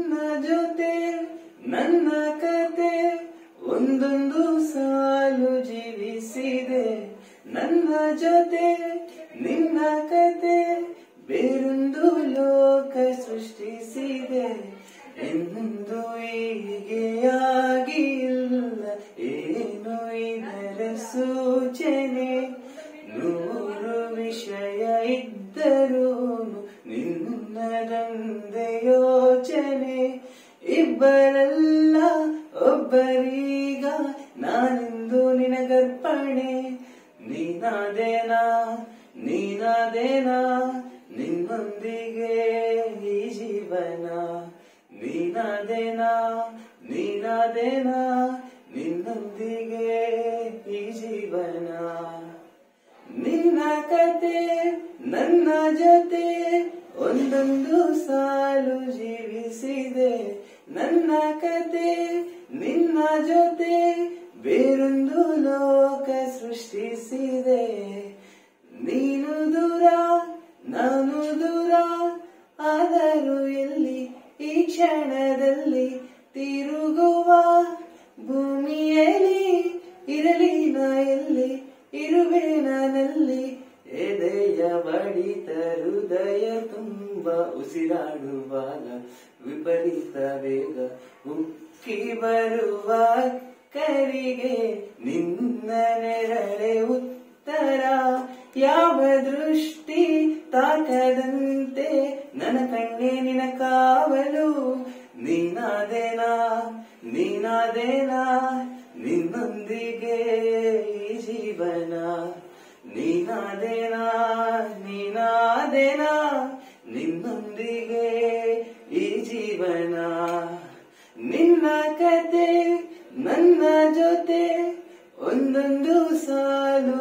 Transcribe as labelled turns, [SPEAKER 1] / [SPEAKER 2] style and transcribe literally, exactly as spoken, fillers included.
[SPEAKER 1] ನಿನ್ನ ಜೊತೆ ನನ್ನ ಕತೆ ಒಂದೊಂದು ಸಾಲು ಜೀವಿಸಿದೆ. ನನ್ನ ಜೊತೆ ನಿನ್ನ ಕತೆ ಬೇರೊಂದು ಲೋಕ ಸೃಷ್ಟಿಸಿದೆ. ಎಂದು ಹೀಗೆಯಾಗಿಲ್ಲ ಏನು ಇದರ ಸೂಚನೆ. ನೂರು ವಿಷಯ ಇದ್ದರೂ ನಿನ್ನದೊಂದೇ ಯೋಚನೆ. ಇಬ್ಬರಲ್ಲ ಒಬ್ಬರೀಗ ನಾನಿಂದು ನಿನಗರ್ಪಣೆ. ನೀನಾದೇನಾ ನೀನಾದೇನಾ ನಿನ್ನೊಂದಿಗೆ ಈ ಜೀವನ. ನೀನಾದೇನಾ ನೀನಾದೇನಾ ನಿನ್ನೊಂದಿಗೆ ಈ ಜೀವನ. ನಿನ್ನ ಕತೆ ನನ್ನ ಜೊತೆ ಒಂದೊಂದು ಸಾಲು ಜೀವಿಸಿದೆ. ನನ್ನ ಕತೆ ನಿನ್ನ ಜೊತೆ ಬೇರೊಂದು ಲೋಕ ಸೃಷ್ಟಿಸಿದೆ. ನೀನು ದೂರ ನಾನು ದೂರ ಆದರೂ ಎಲ್ಲಿ ಈ ಕ್ಷಣದಲ್ಲಿ ತಿರುಗುವ ಭೂಮಿಯಲ್ಲಿ ಇರಲಿ ನಾ ಎಲ್ಲಿ ಇರುವೆ ನಾನಲ್ಲಿ. ಎದೆಯ ಬಡಿತ ಹೃದಯ ತುಂಬ ಉಸಿರಾಡುವಾಗ ವಿಪರೀತ ವೇಗ ಉಕ್ಕಿ ಬರುವ ಕರಿಗೆ ನಿನ್ನ ನೆರಳೆ ಉತ್ತರ. ಯಾವ ದೃಷ್ಟಿ ತಾಕದಂತೆ ನನ್ನ ಕಣ್ಣೇ ನಿನ ಕಾವಲು. ನೀನಾದೇನಾ ನೀನಾದೇನಾ ನಿನ್ನೊಂದಿಗೆ ಈ ಜೀವನ. ನೀನಾದೇನಾ ನೀನಾದೇನಾ ನಿನ್ನೊಂದಿಗೆ ಈ ಜೀವನ. ನಿನ್ನ ಕತೆ ನನ್ನ ಜೊತೆ ಒಂದೊಂದು ಸಾಲು